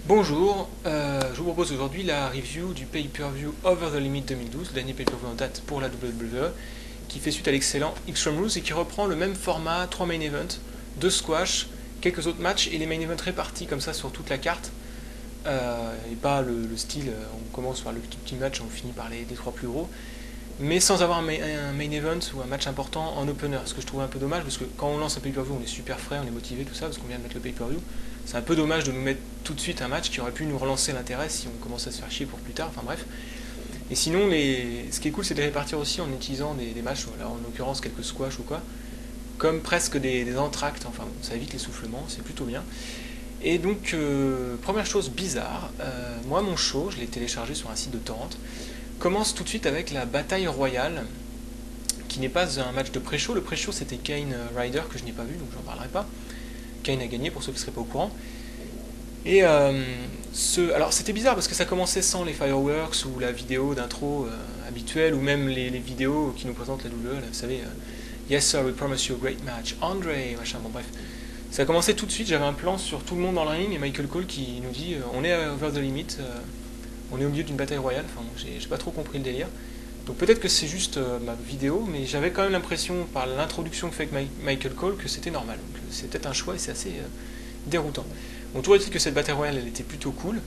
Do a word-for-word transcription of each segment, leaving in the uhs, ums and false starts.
Bonjour, euh, je vous propose aujourd'hui la review du pay-per-view Over the Limit deux mille douze, le dernier pay-per-view en date pour la W W E, qui fait suite à l'excellent Extreme Rules et qui reprend le même format, trois main events, deux squash, quelques autres matchs et les main events répartis comme ça sur toute la carte. Euh, et pas le, le style, on commence par le petit, petit match et on finit par les, les trois plus gros, mais sans avoir un main, un main event ou un match important en opener, ce que je trouve un peu dommage parce que quand on lance un pay-per-view on est super frais, on est motivé, tout ça, parce qu'on vient de mettre le pay-per-view. C'est un peu dommage de nous mettre tout de suite un match qui aurait pu nous relancer l'intérêt si on commence à se faire chier pour plus tard, enfin bref. Et sinon, les... ce qui est cool, c'est de les répartir aussi en utilisant des, des matchs, là, en l'occurrence quelques squash ou quoi, comme presque des, des entractes, enfin ça évite l'essoufflement, c'est plutôt bien. Et donc, euh, première chose bizarre, euh, moi mon show, je l'ai téléchargé sur un site de torrent, commence tout de suite avec la bataille royale, qui n'est pas un match de pré-show. Le pré-show c'était Kane Ryder, que je n'ai pas vu, donc j'en parlerai pas. Kane a gagné pour ceux qui ne seraient pas au courant. Et euh, ce, alors c'était bizarre parce que ça commençait sans les fireworks ou la vidéo d'intro euh, habituelle, ou même les, les vidéos qui nous présentent la W W E, là, vous savez, euh, Yes sir, we promise you a great match, André, machin, bon bref. Ça a commencé tout de suite, j'avais un plan sur tout le monde dans le ring et Michael Cole qui nous dit euh, on est over the limit, euh, on est au milieu d'une bataille royale, enfin j'ai pas trop compris le délire. Donc peut-être que c'est juste euh, ma vidéo, mais j'avais quand même l'impression par l'introduction que fait avec Michael Cole que c'était normal. Donc c'est peut-être un choix et c'est assez euh, déroutant. Bon, toujours est-il que cette bataille royale elle était plutôt cool,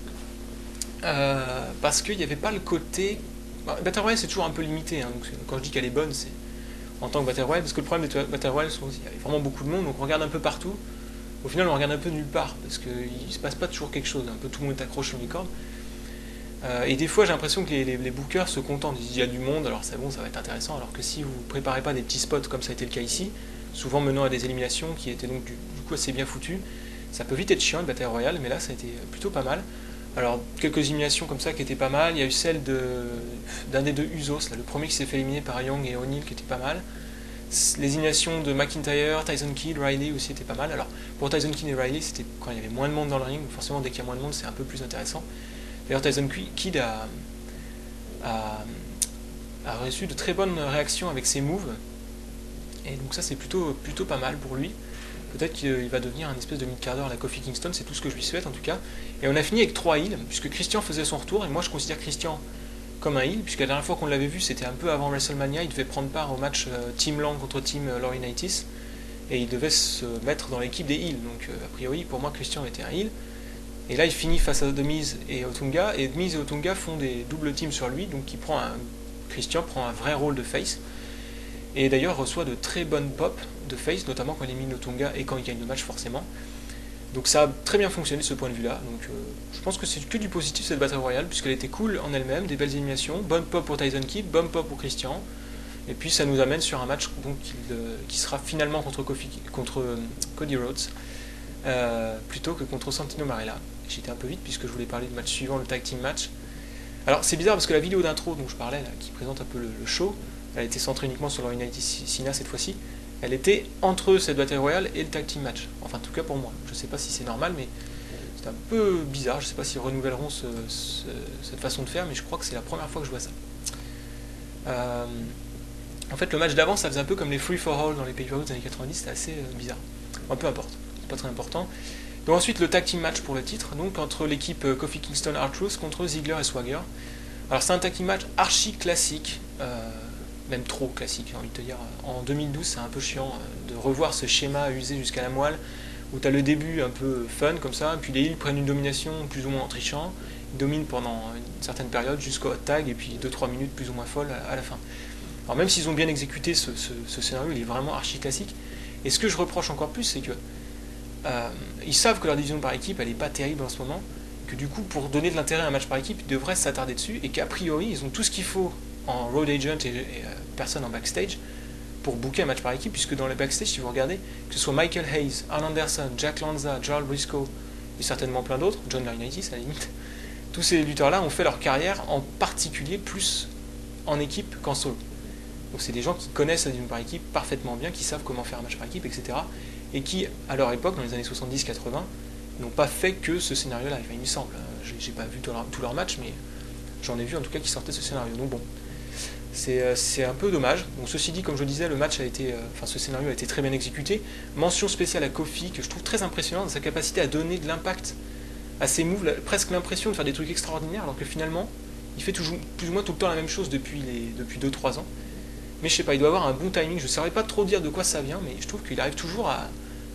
euh, parce qu'il n'y avait pas le côté... Bah, Battle Royale c'est toujours un peu limité, hein, donc quand je dis qu'elle est bonne c'est en tant que Battle Royale, parce que le problème des Battle Royale c'est qu'il y a vraiment beaucoup de monde, donc on regarde un peu partout, au final on regarde un peu nulle part, parce qu'il ne se passe pas toujours quelque chose, un peu tout le monde est accroché sur les cordes. Euh, et des fois j'ai l'impression que les, les, les bookers se contentent, ils disent il y a du monde, alors c'est bon, ça va être intéressant, alors que si vous ne préparez pas des petits spots comme ça a été le cas ici, souvent menant à des éliminations qui étaient donc du, du coup assez bien foutues, ça peut vite être chiant une bataille royale, mais là ça a été plutôt pas mal. Alors quelques éliminations comme ça qui étaient pas mal, il y a eu celle de, d'un des deux Usos, là, le premier qui s'est fait éliminer par Young et O'Neill qui était pas mal. Les éliminations de McIntyre, Tyson Kidd, Riley aussi étaient pas mal. Alors pour Tyson Kidd et Riley c'était quand il y avait moins de monde dans le ring, forcément dès qu'il y a moins de monde c'est un peu plus intéressant. D'ailleurs Tyson Kidd a, a, a reçu de très bonnes réactions avec ses moves, et donc ça c'est plutôt, plutôt pas mal pour lui. Peut-être qu'il va devenir un espèce de mid-carder à la Kofi Kingston, c'est tout ce que je lui souhaite en tout cas. Et on a fini avec trois heals, puisque Christian faisait son retour, et moi je considère Christian comme un heal, puisque la dernière fois qu'on l'avait vu c'était un peu avant WrestleMania, il devait prendre part au match euh, Team Lang contre Team euh, Laurinaitis, et il devait se mettre dans l'équipe des heals, donc euh, a priori pour moi Christian était un heal. Et là il finit face à The Miz et Otunga, et The Miz et Otunga font des doubles teams sur lui, donc il prend un, Christian prend un vrai rôle de face, et d'ailleurs reçoit de très bonnes pop de face, notamment quand il élimine Otunga et quand il gagne le match forcément. Donc ça a très bien fonctionné de ce point de vue là, donc euh, je pense que c'est que du positif cette Battle Royale, puisqu'elle était cool en elle-même, des belles éliminations, bonne pop pour Tyson Kidd, bonne pop pour Christian, et puis ça nous amène sur un match donc, qui, euh, qui sera finalement contre, Kofi, contre euh, Cody Rhodes, euh, plutôt que contre Santino Marella. J'étais un peu vite puisque je voulais parler du match suivant, le tag team match. Alors c'est bizarre parce que la vidéo d'intro dont je parlais, là, qui présente un peu le, le show, elle était centrée uniquement sur Laurinaitis Cena cette fois-ci, elle était entre cette Battle Royale et le tag team match. Enfin en tout cas pour moi, je sais pas si c'est normal, mais c'est un peu bizarre, je sais pas s'ils renouvelleront ce, ce, cette façon de faire, mais je crois que c'est la première fois que je vois ça. Euh, en fait le match d'avant ça faisait un peu comme les free for all dans les pay-per-views des années quatre-vingt-dix, c'était assez euh, bizarre. Enfin, peu importe, c'est pas très important. Donc ensuite le tag team match pour le titre, donc entre l'équipe euh, Kofi Kingston R-Truth contre Ziggler et Swagger. Alors c'est un tag team match archi classique, euh, même trop classique j'ai envie de te dire. En deux mille douze c'est un peu chiant euh, de revoir ce schéma usé jusqu'à la moelle, où tu as le début un peu fun comme ça, puis les heels prennent une domination plus ou moins en trichant, ils dominent pendant une certaine période jusqu'au hot tag, et puis deux trois minutes plus ou moins folles à, à la fin. Alors même s'ils ont bien exécuté ce, ce, ce scénario, il est vraiment archi classique, et ce que je reproche encore plus c'est que Euh, ils savent que leur division par équipe elle est pas terrible en ce moment, que du coup pour donner de l'intérêt à un match par équipe ils devraient s'attarder dessus, et qu'a priori ils ont tout ce qu'il faut en road agent et, et euh, personne en backstage pour booker un match par équipe, puisque dans les backstage si vous regardez, que ce soit Michael Hayes, Arn Anderson, Jack Lanza, Gerald Briscoe et certainement plein d'autres, John Laurinaitis à la limite, tous ces lutteurs là ont fait leur carrière en particulier plus en équipe qu'en solo. Donc c'est des gens qui connaissent la division par équipe parfaitement bien, qui savent comment faire un match par équipe, et cetera, et qui, à leur époque, dans les années soixante-dix quatre-vingts, n'ont pas fait que ce scénario-là. Enfin, il me semble, j'ai pas vu tous leurs leur matchs, mais j'en ai vu en tout cas qui sortaient ce scénario. Donc bon, c'est un peu dommage. Bon, ceci dit, comme je disais, le match a été, enfin ce scénario a été très bien exécuté. Mention spéciale à Kofi, que je trouve très impressionnant dans sa capacité à donner de l'impact à ses moves là, presque l'impression de faire des trucs extraordinaires, alors que finalement, il fait toujours, plus ou moins tout le temps la même chose depuis, les, depuis deux trois ans. Mais je sais pas, il doit avoir un bon timing, je ne saurais pas trop dire de quoi ça vient, mais je trouve qu'il arrive toujours à,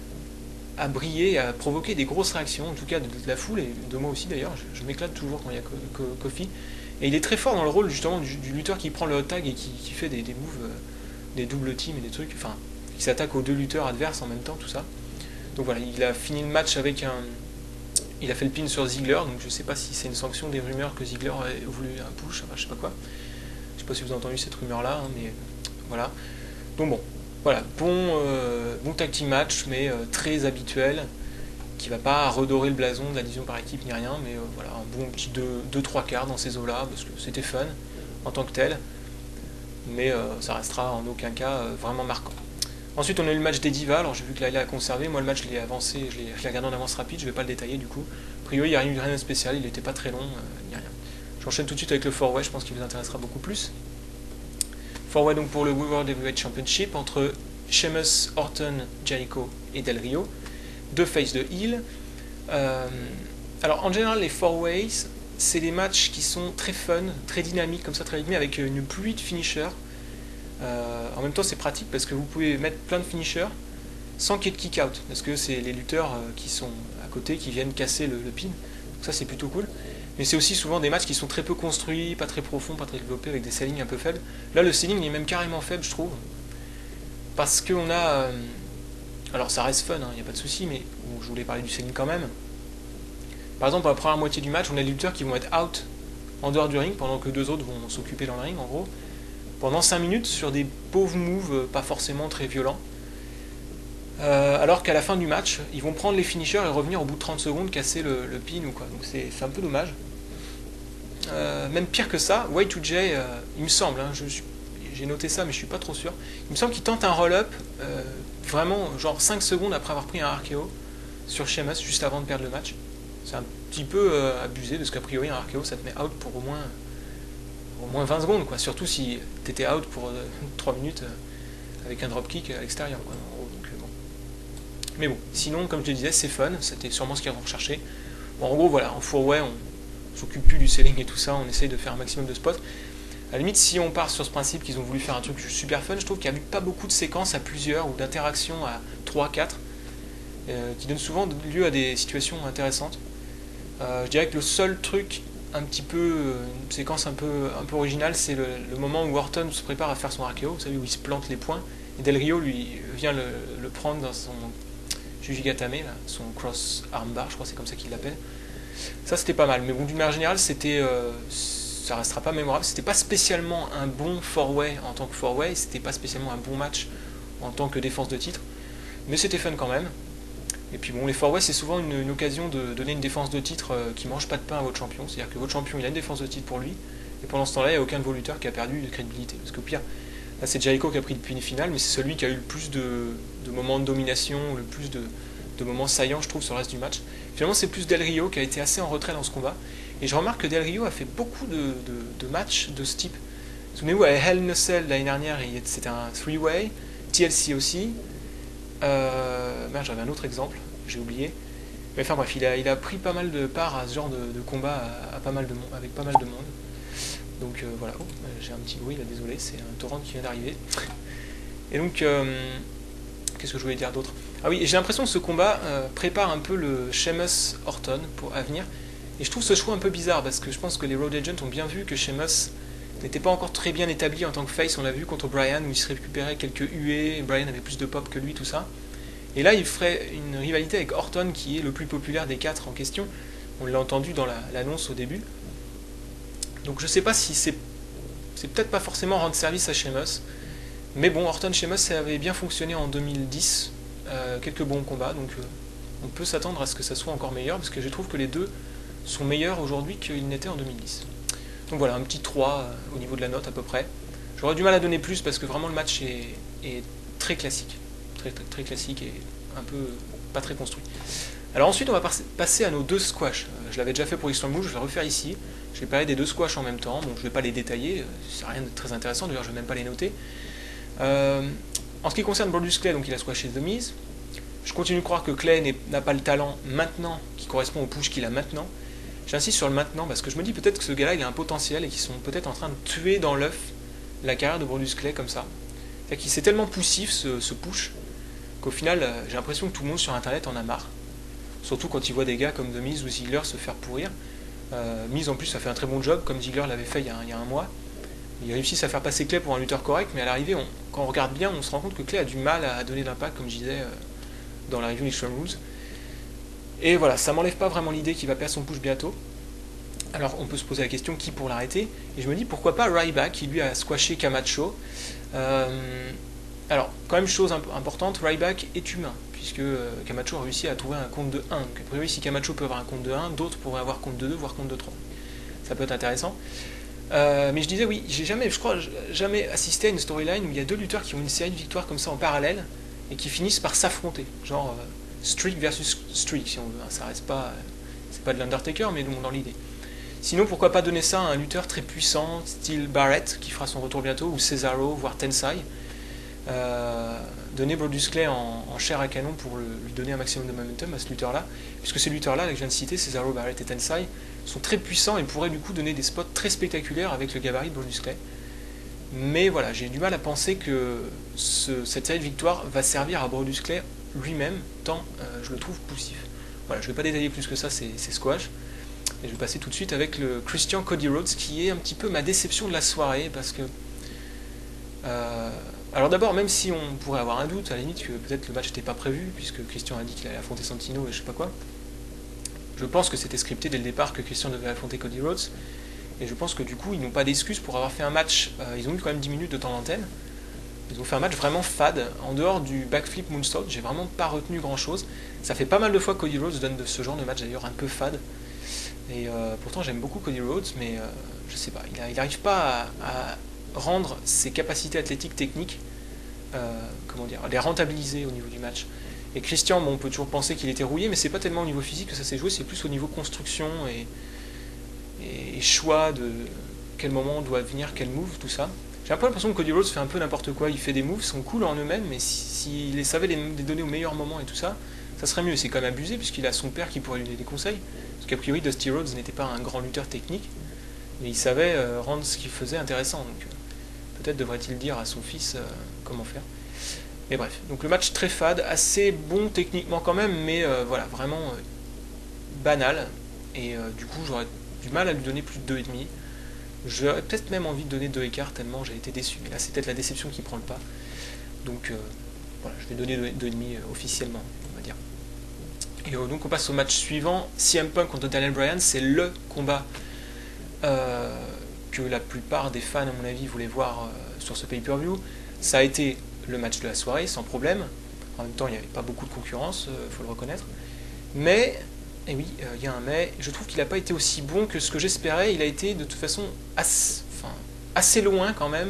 à briller, à provoquer des grosses réactions, en tout cas de, de la foule, et de moi aussi d'ailleurs, je, je m'éclate toujours quand il y a Kofi. Et il est très fort dans le rôle justement du, du lutteur qui prend le hot tag et qui, qui fait des, des moves, euh, des doubles teams et des trucs, enfin, qui s'attaque aux deux lutteurs adverses en même temps, tout ça. Donc voilà, il a fini le match avec un... Il a fait le pin sur Ziggler, donc je sais pas si c'est une sanction des rumeurs que Ziggler a voulu un push, enfin je sais pas quoi. Je sais pas si vous avez entendu cette rumeur là, hein, mais voilà. Donc bon, voilà, bon, euh, bon tag team match, mais euh, très habituel, qui va pas redorer le blason de la division par équipe ni rien, mais euh, voilà, un bon petit deux trois quarts dans ces eaux-là, parce que c'était fun en tant que tel, mais euh, ça restera en aucun cas euh, vraiment marquant. Ensuite, on a eu le match des Divas. Alors, j'ai vu que Layla a conservé. Moi, le match, je l'ai avancé, je l'ai regardé en avance rapide. Je ne vais pas le détailler du coup. A priori, il n'y a rien de spécial. Il n'était pas très long. Il n'y a rien. J'enchaîne tout de suite avec le four way. Je pense qu'il vous intéressera beaucoup plus. four way donc pour le World Heavyweight Championship entre Sheamus, Orton, Jericho et Del Rio. Deux faces de heel. Euh, alors, en général, les four ways, c'est des matchs qui sont très fun, très dynamiques, comme ça, très rythmés, avec une pluie de finishers. Euh, en même temps c'est pratique parce que vous pouvez mettre plein de finishers sans qu'il y ait de kick out, parce que c'est les lutteurs euh, qui sont à côté qui viennent casser le, le pin, donc ça c'est plutôt cool. Mais c'est aussi souvent des matchs qui sont très peu construits, pas très profonds, pas très développés, avec des sellings un peu faibles. Là le selling est même carrément faible je trouve, parce qu'on a... Euh, alors ça reste fun, il hein, n'y a pas de souci, mais bon, je voulais parler du selling quand même. Par exemple, pour la première moitié du match, on a des lutteurs qui vont être out en dehors du ring, pendant que deux autres vont s'occuper dans le ring en gros, pendant cinq minutes sur des pauvres moves pas forcément très violents. Euh, alors qu'à la fin du match, ils vont prendre les finishers et revenir au bout de trente secondes casser le, le pin ou quoi. Donc c'est un peu dommage. Euh, même pire que ça, Y deux J, euh, il me semble, hein, j'ai noté ça mais je suis pas trop sûr, il me semble qu'il tente un roll-up euh, vraiment genre cinq secondes après avoir pris un R K O sur Sheamus juste avant de perdre le match. C'est un petit peu euh, abusé parce qu'a priori un R K O ça te met out pour au moins... au moins vingt secondes, quoi. Surtout si tu étais out pour euh, trois minutes euh, avec un dropkick à l'extérieur. Donc, euh, bon. Mais bon, sinon, comme je te disais, c'est fun, c'était sûrement ce qu'ils vont rechercher. Bon, en gros, voilà, en four way, on s'occupe plus du selling et tout ça, on essaye de faire un maximum de spots. À la limite, si on part sur ce principe qu'ils ont voulu faire un truc super fun, je trouve qu'il n'y a pas beaucoup de séquences à plusieurs ou d'interactions à trois quatre euh, qui donnent souvent lieu à des situations intéressantes. Euh, je dirais que le seul truc un petit peu, une séquence un peu, un peu originale, c'est le, le moment où Orton se prépare à faire son R K O, vous savez, où il se plante les poings, et Del Rio lui vient le, le prendre dans son Jujigatame, là, son cross armbar, je crois que c'est comme ça qu'il l'appelle. Ça c'était pas mal, mais bon, d'une manière générale, c'était, euh, ça restera pas mémorable, c'était pas spécialement un bon four-way en tant que four-way, c'était pas spécialement un bon match en tant que défense de titre, mais c'était fun quand même. Et puis bon, les four-way c'est souvent une, une occasion de donner une défense de titre euh, qui mange pas de pain à votre champion, c'est-à-dire que votre champion il a une défense de titre pour lui, et pendant ce temps-là il n'y a aucun de vos lutteurs qui a perdu de crédibilité, parce qu'au pire, là c'est Jericho qui a pris le pin final, mais c'est celui qui a eu le plus de, de moments de domination, le plus de, de moments saillants je trouve sur le reste du match. Finalement c'est plus Del Rio qui a été assez en retrait dans ce combat, et je remarque que Del Rio a fait beaucoup de, de, de matchs de ce type. Souvenez-vous à Hell in a Cell l'année dernière, c'était un three-way, T L C aussi. Euh, merde, j'avais un autre exemple, j'ai oublié. Mais enfin bref, il a, il a pris pas mal de part à ce genre de, de combat à, à pas mal de monde, avec pas mal de monde. Donc euh, voilà, oh, j'ai un petit bruit là, désolé, c'est un torrent qui vient d'arriver. Et donc, euh, qu'est-ce que je voulais dire d'autre? Ah oui, j'ai l'impression que ce combat euh, prépare un peu le Sheamus Orton pour à venir. Et je trouve ce choix un peu bizarre parce que je pense que les Road Agents ont bien vu que Sheamus n'était pas encore très bien établi en tant que face. On l'a vu contre Bryan où il se récupérait quelques huées, Bryan avait plus de pop que lui, tout ça. Et là, il ferait une rivalité avec Orton qui est le plus populaire des quatre en question. On l'a entendu dans l'annonce la, au début. Donc je sais pas si c'est c'est peut-être pas forcément rendre service à Sheamus. Mais bon, Orton Sheamus ça avait bien fonctionné en deux mille dix. Euh, quelques bons combats, donc euh, on peut s'attendre à ce que ça soit encore meilleur parce que je trouve que les deux sont meilleurs aujourd'hui qu'ils n'étaient en deux mille dix. Donc voilà, un petit trois euh, au niveau de la note à peu près. J'aurais du mal à donner plus parce que vraiment le match est, est très classique. Très, très, très classique et un peu pas très construit. Alors ensuite on va passer à nos deux squash. Euh, je l'avais déjà fait pour Extreme Rules, je vais le refaire ici. Je vais parler des deux squash en même temps, bon je ne vais pas les détailler, c'est rien de très intéressant, d'ailleurs je ne vais même pas les noter. Euh, en ce qui concerne Brodus Clay, donc il a squashé The Miz. Je continue de croire que Clay n'a pas le talent maintenant qui correspond au push qu'il a maintenant. J'insiste sur le maintenant parce que je me dis peut-être que ce gars-là il a un potentiel et qu'ils sont peut-être en train de tuer dans l'œuf la carrière de Brodus Clay comme ça. C'est-à-dire qu'il c'est tellement poussif ce, ce push qu'au final j'ai l'impression que tout le monde sur internet en a marre. Surtout quand il voit des gars comme The Miz ou Ziggler se faire pourrir. Euh, Miz en plus a fait un très bon job comme Ziggler l'avait fait il y, a, il y a un mois. Ils réussissent à faire passer Clay pour un lutteur correct, mais à l'arrivée, on, quand on regarde bien, on se rend compte que Clay a du mal à donner d'impact, comme je disais euh, dans la review d'Extreme Rules. Et voilà, ça m'enlève pas vraiment l'idée qu'il va perdre son push bientôt. Alors on peut se poser la question qui pour l'arrêter, et je me dis pourquoi pas Ryback qui lui a squashé Camacho. Euh, alors quand même chose imp importante, Ryback est humain, puisque euh, Camacho a réussi à trouver un compte de un. Donc a priori si Camacho peut avoir un compte de un, d'autres pourraient avoir compte de deux, voire compte de trois. Ça peut être intéressant. Euh, mais je disais oui, j'ai jamais, je crois, jamais assisté à une storyline où il y a deux lutteurs qui ont une série de victoires comme ça en parallèle et qui finissent par s'affronter, genre euh, streak versus streak si on veut. Hein. Ça reste pas, c'est pas de l'Undertaker, mais dans l'idée. Sinon, pourquoi pas donner ça à un lutteur très puissant, style Barrett, qui fera son retour bientôt, ou Cesaro, voire Tensai. Euh, donner Brodus Clay en, en chair à canon pour le, lui donner un maximum de momentum à ce lutteur-là, puisque ces lutteurs-là, que je viens de citer, Cesaro, Barrett et Tensai, sont très puissants et pourraient du coup donner des spots très spectaculaires avec le gabarit de Brodus Clay. Mais voilà, j'ai du mal à penser que ce, cette série de victoires va servir à Brodus Clay lui-même, tant euh, je le trouve poussif. Voilà, je ne vais pas détailler plus que ça, c'est squash. Et je vais passer tout de suite avec le Christian Cody Rhodes, qui est un petit peu ma déception de la soirée, parce que... Euh, alors d'abord, même si on pourrait avoir un doute, à la limite, que peut-être le match n'était pas prévu, puisque Christian a dit qu'il allait affronter Santino et je sais pas quoi, je pense que c'était scripté dès le départ que Christian devait affronter Cody Rhodes, et je pense que du coup, ils n'ont pas d'excuses pour avoir fait un match, euh, ils ont eu quand même dix minutes de temps d'antenne, ils ont fait un match vraiment fade, en dehors du backflip moonsault, j'ai vraiment pas retenu grand-chose. Ça fait pas mal de fois que Cody Rhodes donne de ce genre de match d'ailleurs un peu fade, et euh, pourtant j'aime beaucoup Cody Rhodes, mais euh, je sais pas, il n'arrive pas à, à rendre ses capacités athlétiques techniques, euh, comment dire, à les rentabiliser au niveau du match. Et Christian, bon, on peut toujours penser qu'il était rouillé, mais c'est pas tellement au niveau physique que ça s'est joué, c'est plus au niveau construction et, et, et choix de quel moment doit venir, quel move, tout ça. J'ai un peu l'impression que Cody Rhodes fait un peu n'importe quoi, il fait des moves, sont cool en eux-mêmes, mais s'il si, si savait les, les donner au meilleur moment et tout ça, ça serait mieux. C'est quand même abusé, puisqu'il a son père qui pourrait lui donner des conseils, parce qu'a priori Dusty Rhodes n'était pas un grand lutteur technique, mais il savait euh, rendre ce qu'il faisait intéressant, donc euh, peut-être devrait-il dire à son fils euh, comment faire. Mais bref, donc le match très fade, assez bon techniquement quand même, mais euh, voilà, vraiment euh, banal, et euh, du coup j'aurais du mal à lui donner plus de deux virgule cinq. J'aurais peut-être même envie de donner deux écarts tellement j'ai été déçu, mais là c'est peut-être la déception qui prend le pas. Donc euh, voilà, je vais donner deux virgule cinq euh, officiellement, on va dire. Et euh, donc on passe au match suivant, C M Punk contre Daniel Bryan, c'est le combat euh, que la plupart des fans à mon avis voulaient voir euh, sur ce pay-per-view. Ça a été le match de la soirée, sans problème. En même temps, il n'y avait pas beaucoup de concurrence, il euh, faut le reconnaître. Mais, et oui, il euh, y a un mais, je trouve qu'il n'a pas été aussi bon que ce que j'espérais. Il a été de toute façon assez, enfin, assez loin quand même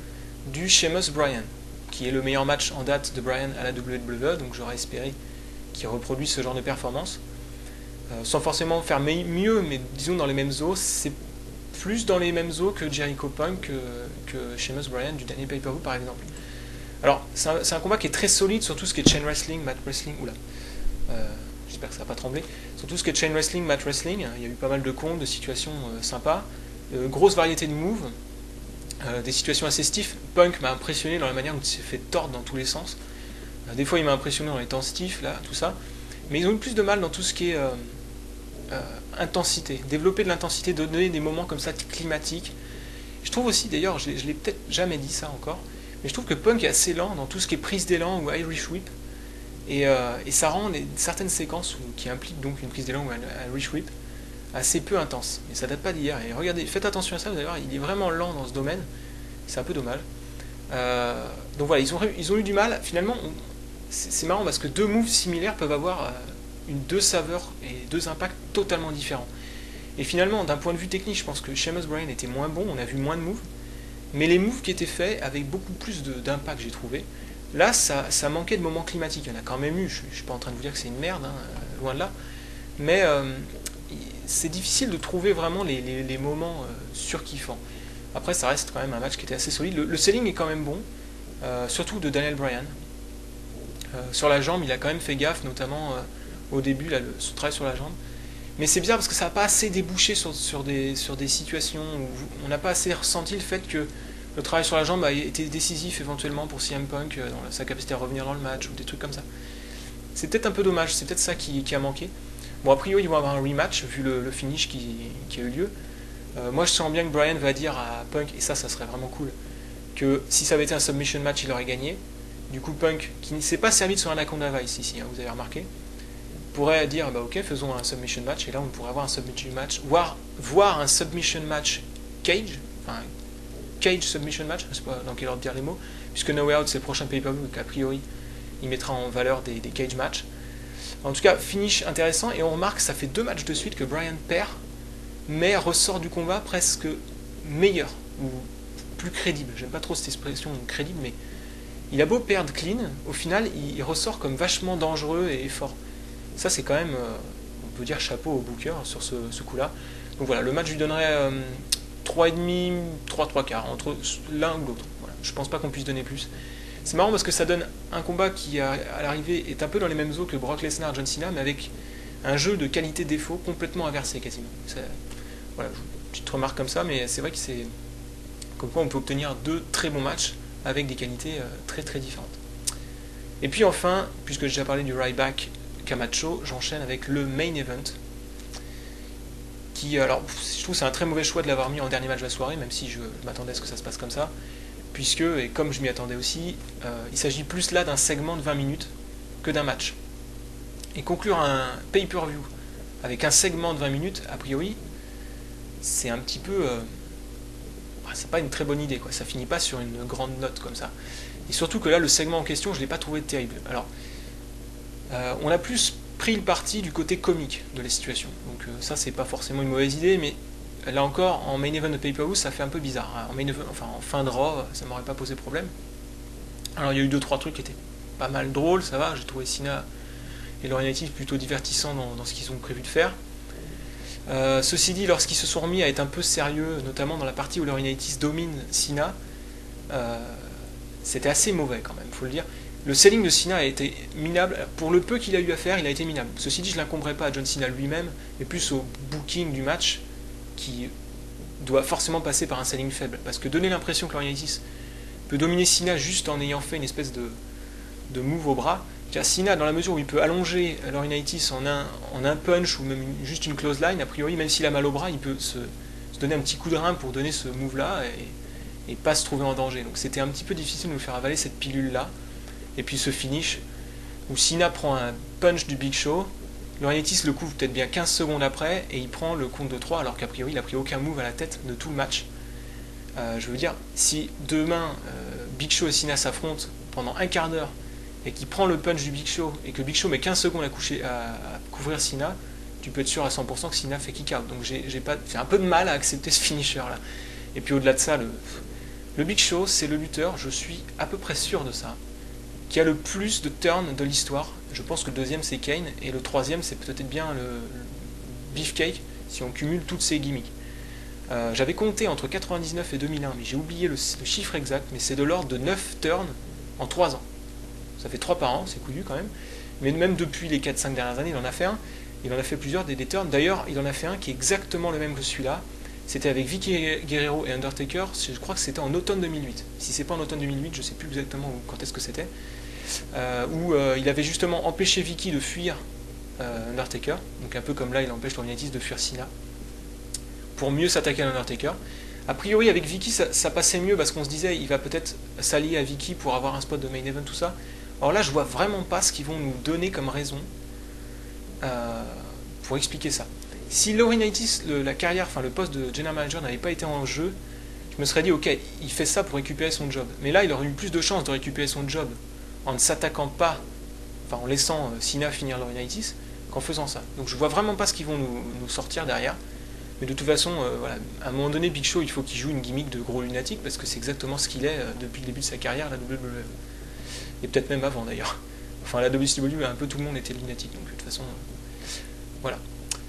du Sheamus Bryan, qui est le meilleur match en date de Bryan à la W W E, donc j'aurais espéré qu'il reproduise ce genre de performance. Euh, sans forcément faire mieux, mais disons dans les mêmes eaux, c'est plus dans les mêmes eaux que Jericho Punk, que, que Sheamus Bryan du dernier pay-per-view par exemple. Alors, c'est un, un combat qui est très solide sur tout ce qui est chain wrestling, mat wrestling, oula, euh, j'espère que ça va pas trembler, sur tout ce qui est chain wrestling, mat wrestling, il y a eu pas mal de comptes, de situations euh, sympas, euh, grosse variété de moves, euh, des situations assez stiff. Punk m'a impressionné dans la manière dont il s'est fait tordre dans tous les sens, euh, des fois il m'a impressionné en étant stiff, là, tout ça, mais ils ont eu plus de mal dans tout ce qui est euh, euh, intensité, développer de l'intensité, donner des moments comme ça climatiques. Je trouve aussi, d'ailleurs, je, je l'ai peut-être jamais dit ça encore, mais je trouve que Punk est assez lent dans tout ce qui est prise d'élan ou Irish Whip, et, euh, et ça rend les, certaines séquences où, qui impliquent donc une prise d'élan ou un Irish Whip assez peu intense. Mais ça date pas d'hier. Et regardez, faites attention à ça, d'ailleurs, il est vraiment lent dans ce domaine, c'est un peu dommage. Euh, donc voilà, ils ont, ils ont eu du mal. Finalement, c'est marrant parce que deux moves similaires peuvent avoir euh, une, deux saveurs et deux impacts totalement différents. Et finalement, d'un point de vue technique, je pense que Sheamus Bryan était moins bon, on a vu moins de moves. Mais les moves qui étaient faits avec beaucoup plus d'impact, j'ai trouvé. Là, ça, ça manquait de moments climatiques. Il y en a quand même eu. Je ne suis pas en train de vous dire que c'est une merde, hein, loin de là. Mais euh, c'est difficile de trouver vraiment les, les, les moments euh, surkiffants. Après, ça reste quand même un match qui était assez solide. Le, le selling est quand même bon, euh, surtout de Daniel Bryan. Euh, sur la jambe, il a quand même fait gaffe, notamment euh, au début, là, le, ce travail sur la jambe. Mais c'est bizarre parce que ça n'a pas assez débouché sur, sur, des, sur des situations où on n'a pas assez ressenti le fait que le travail sur la jambe a été décisif éventuellement pour C M Punk euh, dans sa capacité à revenir dans le match ou des trucs comme ça. C'est peut-être un peu dommage, c'est peut-être ça qui, qui a manqué. Bon, a priori, ils vont avoir un rematch vu le, le finish qui, qui a eu lieu. Euh, moi, je sens bien que Bryan va dire à Punk, et ça, ça serait vraiment cool, que si ça avait été un submission match, il aurait gagné. Du coup, Punk, qui ne s'est pas servi de son Anaconda Vice ici, hein, vous avez remarqué, pourrait dire bah ok, faisons un submission match, et là on pourrait avoir un submission match, voire voir un submission match cage, enfin cage submission match, je sais pas dans quel ordre dire les mots, puisque No Way Out c'est le prochain pay-per-view et qu'a priori il mettra en valeur des, des cage matchs. En tout cas, finish intéressant, et on remarque que ça fait deux matchs de suite que Bryan perd, mais ressort du combat presque meilleur, ou plus crédible. J'aime pas trop cette expression crédible, mais il a beau perdre clean, au final il ressort comme vachement dangereux et fort. Ça c'est quand même, euh, on peut dire chapeau au Booker sur ce, ce coup-là. Donc voilà, le match lui donnerait euh, trois virgule cinq, trois, trois quarts, entre l'un ou l'autre. Voilà. Je pense pas qu'on puisse donner plus. C'est marrant parce que ça donne un combat qui à, à l'arrivée est un peu dans les mêmes eaux que Brock Lesnar, John Cena, mais avec un jeu de qualité-défaut complètement inversé quasiment. Ça, voilà, petite remarque comme ça, mais c'est vrai que c'est comme quoi on peut obtenir deux très bons matchs avec des qualités euh, très très différentes. Et puis enfin, puisque j'ai déjà parlé du Ryback Camacho, j'enchaîne avec le main event, qui, alors, je trouve que c'est un très mauvais choix de l'avoir mis en dernier match de la soirée, même si je m'attendais à ce que ça se passe comme ça, puisque, et comme je m'y attendais aussi, euh, il s'agit plus là d'un segment de vingt minutes que d'un match. Et conclure un pay-per-view avec un segment de vingt minutes, a priori, c'est un petit peu... Euh, c'est pas une très bonne idée, quoi. Ça finit pas sur une grande note comme ça. Et surtout que là, le segment en question, je l'ai pas trouvé terrible. Alors, euh, on a plus pris le parti du côté comique de la situation. Donc euh, ça, c'est pas forcément une mauvaise idée, mais là encore, en main event de pay-per-view, ça fait un peu bizarre. En, main event, enfin, en fin de Raw, ça m'aurait pas posé problème. Alors, il y a eu deux trois trucs qui étaient pas mal drôles, ça va. J'ai trouvé Cena et Laurinaitis plutôt divertissants dans, dans ce qu'ils ont prévu de faire. Euh, ceci dit, lorsqu'ils se sont remis à être un peu sérieux, notamment dans la partie où Laurinaitis domine Cena, euh, c'était assez mauvais quand même, faut le dire. Le selling de Cena a été minable, pour le peu qu'il a eu à faire, il a été minable. Ceci dit, je ne l'incomberai pas à John Cena lui-même, mais plus au booking du match, qui doit forcément passer par un selling faible. Parce que donner l'impression que Laurinaitis peut dominer Cena juste en ayant fait une espèce de, de move au bras, Cena, dans la mesure où il peut allonger Laurinaitis en un, en un punch ou même une, juste une close line, a priori, même s'il a mal au bras, il peut se, se donner un petit coup de rein pour donner ce move-là et, et pas se trouver en danger. Donc c'était un petit peu difficile de nous faire avaler cette pilule-là. Et puis ce finish, où Cena prend un punch du Big Show, Laurinaitis le couvre peut-être bien quinze secondes après, et il prend le compte de trois, alors qu'a priori, il n'a pris aucun move à la tête de tout le match. Euh, je veux dire, si demain, euh, Big Show et Cena s'affrontent pendant un quart d'heure, et qu'il prend le punch du Big Show, et que Big Show met quinze secondes à, coucher, à, à couvrir Cena, tu peux être sûr à cent pour cent que Cena fait kick-out. Donc j'ai, j'ai, pas, j'ai un peu de mal à accepter ce finisher-là. Et puis au-delà de ça, le, le Big Show, c'est le lutteur, je suis à peu près sûr de ça, qui a le plus de turns de l'histoire. Je pense que le deuxième c'est Kane, et le troisième c'est peut-être bien le, le Beefcake, si on cumule toutes ces gimmicks. Euh, j'avais compté entre quatre-vingt-dix-neuf et deux mille un, mais j'ai oublié le, le chiffre exact, mais c'est de l'ordre de neuf turns en trois ans. Ça fait trois par an, c'est couillu quand même. Mais même depuis les quatre cinq dernières années, il en a fait un. Il en a fait plusieurs des, des turns. D'ailleurs, il en a fait un qui est exactement le même que celui-là. C'était avec Vicky Guerrero et Undertaker. Je crois que c'était en automne deux mille huit. Si c'est pas en automne deux mille huit, je sais plus exactement quand est-ce que c'était. Euh, où euh, il avait justement empêché Vicky de fuir euh, Undertaker. Donc un peu comme là, il empêche Laurinaitis de fuir Cena. Pour mieux s'attaquer à Undertaker. A priori, avec Vicky, ça, ça passait mieux parce qu'on se disait il va peut-être s'allier à Vicky pour avoir un spot de main event, tout ça. Alors là, je vois vraiment pas ce qu'ils vont nous donner comme raison euh, pour expliquer ça. Si Laurinaitis, le, la carrière, enfin le poste de general manager n'avait pas été en jeu, je me serais dit ok, il fait ça pour récupérer son job. Mais là, il aurait eu plus de chances de récupérer son job en ne s'attaquant pas, enfin en laissant euh, Cena finir Laurinaitis, qu'en faisant ça. Donc je vois vraiment pas ce qu'ils vont nous, nous sortir derrière. Mais de toute façon, euh, voilà, à un moment donné, Big Show, il faut qu'il joue une gimmick de gros lunatique parce que c'est exactement ce qu'il est euh, depuis le début de sa carrière, la W W E. Et peut-être même avant d'ailleurs. Enfin, la W C W, un peu tout le monde était lunatique, donc de toute façon, euh, voilà.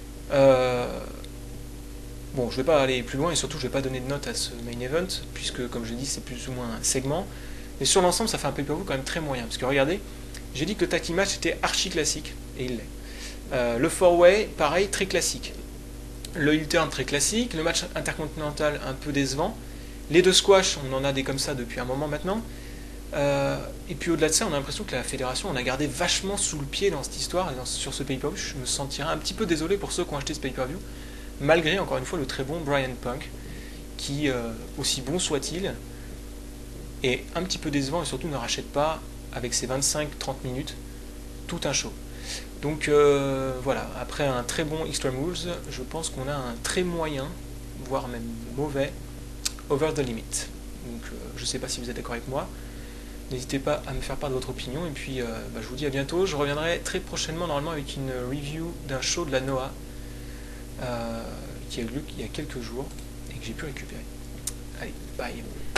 Euh, bon, je vais pas aller plus loin et surtout, je vais pas donner de note à ce main event puisque, comme je l'ai dit, c'est plus ou moins un segment. Mais sur l'ensemble, ça fait un pay-per-view quand même très moyen. Parce que regardez, J'ai dit que le tag team match était archi classique, et il l'est. Euh, le four-way, pareil, très classique. Le heel turn, très classique. Le match intercontinental, un peu décevant. Les deux squash, on en a des comme ça depuis un moment maintenant. Euh, et puis au-delà de ça, on a l'impression que la fédération on a gardé vachement sous le pied dans cette histoire, et dans, sur ce pay-per-view. Je me sentirais un petit peu désolé pour ceux qui ont acheté ce pay-per-view, malgré, encore une fois, le très bon Brian Punk, qui, euh, aussi bon soit-il, est un petit peu décevant et surtout ne rachète pas, avec ses vingt-cinq à trente minutes, tout un show. Donc euh, voilà, après un très bon Extreme Rules, je pense qu'on a un très moyen, voire même mauvais, Over the Limit. Donc euh, je ne sais pas si vous êtes d'accord avec moi. N'hésitez pas à me faire part de votre opinion, et puis euh, bah, je vous dis à bientôt. Je reviendrai très prochainement normalement avec une review d'un show de la Noah euh, qui a eu lieu il y a quelques jours et que j'ai pu récupérer. Allez, bye.